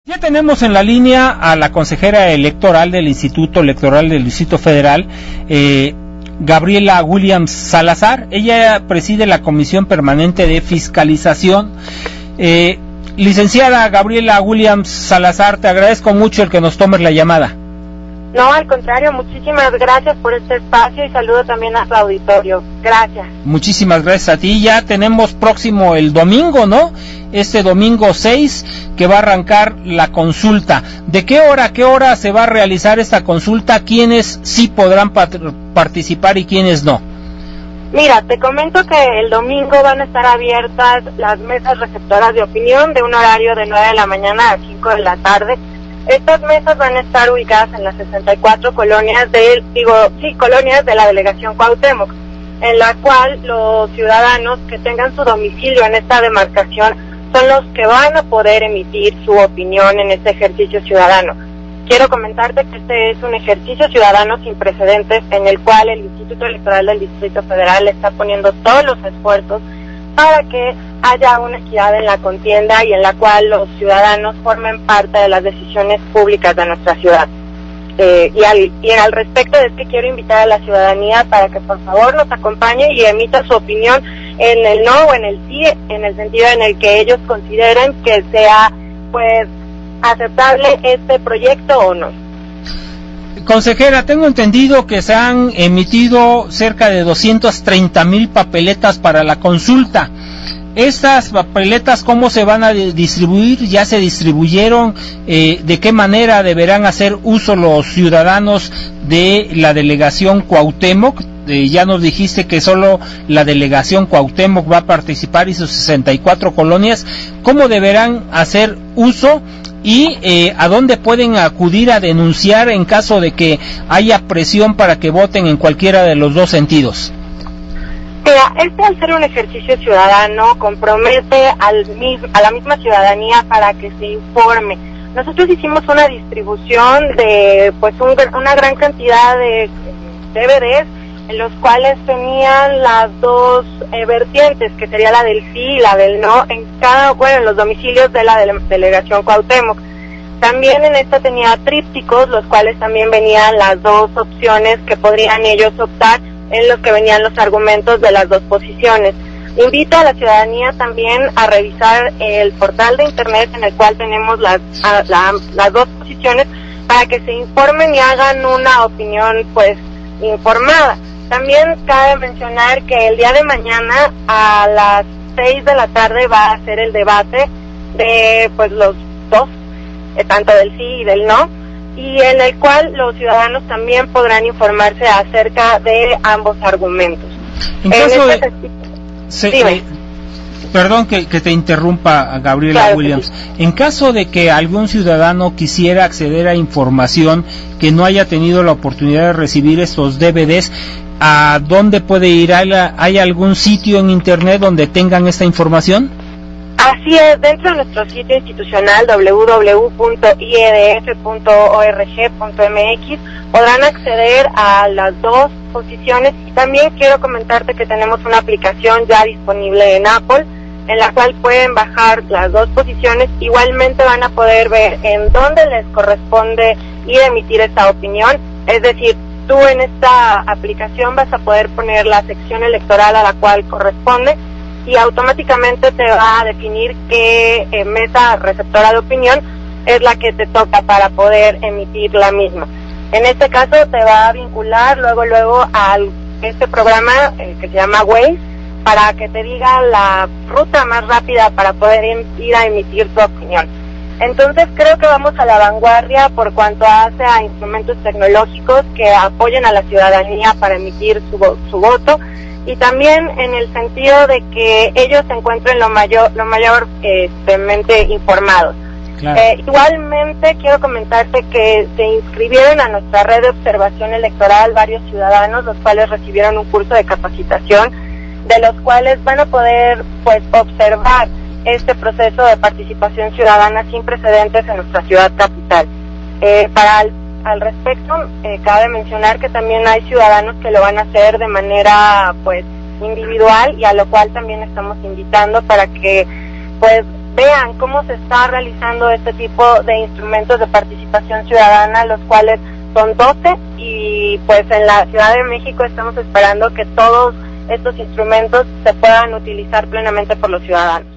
Ya tenemos en la línea a la consejera electoral del Instituto Electoral del Distrito Federal, Gabriela Williams Salazar. Ella preside la Comisión Permanente de Fiscalización. Licenciada Gabriela Williams Salazar, te agradezco mucho el que nos tomes la llamada. No, al contrario, muchísimas gracias por este espacio y saludo también a su auditorio. Gracias. Muchísimas gracias a ti. Ya tenemos próximo el domingo, ¿no? Este domingo 6, que va a arrancar la consulta. ¿De qué hora a qué hora se va a realizar esta consulta? ¿Quiénes sí podrán participar y quiénes no? Mira, te comento que el domingo van a estar abiertas las mesas receptoras de opinión de un horario de 9 de la mañana a 5 de la tarde. Estas mesas van a estar ubicadas en las 64 colonias colonias de la delegación Cuauhtémoc, en la cual los ciudadanos que tengan su domicilio en esta demarcación son los que van a poder emitir su opinión en este ejercicio ciudadano. Quiero comentarte que este es un ejercicio ciudadano sin precedentes en el cual el Instituto Electoral del Distrito Federal está poniendo todos los esfuerzos para que haya una equidad en la contienda y en la cual los ciudadanos formen parte de las decisiones públicas de nuestra ciudad. Y al respecto es que quiero invitar a la ciudadanía para que por favor nos acompañe y emita su opinión en el no o en el sí, en el sentido en el que ellos consideren que sea pues aceptable este proyecto o no. Consejera, tengo entendido que se han emitido cerca de 230,000 papeletas para la consulta. ¿Estas papeletas cómo se van a distribuir? ¿Ya se distribuyeron? ¿De qué manera deberán hacer uso los ciudadanos de la delegación Cuauhtémoc? Ya nos dijiste que solo la delegación Cuauhtémoc va a participar y sus 64 colonias. ¿Cómo deberán hacer uso? ¿Y a dónde pueden acudir a denunciar en caso de que haya presión para que voten en cualquiera de los dos sentidos? Mira, al ser un ejercicio ciudadano compromete a la misma ciudadanía para que se informe. Nosotros hicimos una distribución de una gran cantidad de DVDs en los cuales tenían las dos vertientes, que sería la del sí y la del no, en los domicilios de la delegación Cuauhtémoc. También en esta tenía trípticos, los cuales también venían las dos opciones que podrían ellos optar, en los que venían los argumentos de las dos posiciones. Invito a la ciudadanía también a revisar el portal de internet en el cual tenemos las dos posiciones para que se informen y hagan una opinión pues informada. También cabe mencionar que el día de mañana a las 6 de la tarde va a ser el debate de pues los dos, tanto del sí y del no, y en el cual los ciudadanos también podrán informarse acerca de ambos argumentos. En caso perdón que te interrumpa, Gabriela claro Williams. Sí. En caso de que algún ciudadano quisiera acceder a información que no haya tenido la oportunidad de recibir estos DVDs, ¿a dónde puede ir? ¿Hay algún sitio en internet donde tengan esta información? Así es, dentro de nuestro sitio institucional www.iedf.org.mx podrán acceder a las dos posiciones, y también quiero comentarte que tenemos una aplicación ya disponible en Apple en la cual pueden bajar las dos posiciones. Igualmente van a poder ver en dónde les corresponde ir a emitir esta opinión, es decir, tú en esta aplicación vas a poder poner la sección electoral a la cual corresponde y automáticamente te va a definir qué mesa receptora de opinión es la que te toca para poder emitir la misma. En este caso te va a vincular luego a este programa que se llama Waze, para que te diga la ruta más rápida para poder ir a emitir tu opinión. Entonces creo que vamos a la vanguardia por cuanto hace a instrumentos tecnológicos que apoyen a la ciudadanía para emitir su voto, y también en el sentido de que ellos se encuentren lo mayormente informados. Claro. Igualmente quiero comentarte que se inscribieron a nuestra red de observación electoral varios ciudadanos, los cuales recibieron un curso de capacitación, de los cuales van a poder pues observar este proceso de participación ciudadana sin precedentes en nuestra ciudad capital. Al respecto, cabe mencionar que también hay ciudadanos que lo van a hacer de manera pues individual, y a lo cual también estamos invitando para que pues vean cómo se está realizando este tipo de instrumentos de participación ciudadana, los cuales son 12, y pues en la Ciudad de México estamos esperando que todos estos instrumentos se puedan utilizar plenamente por los ciudadanos.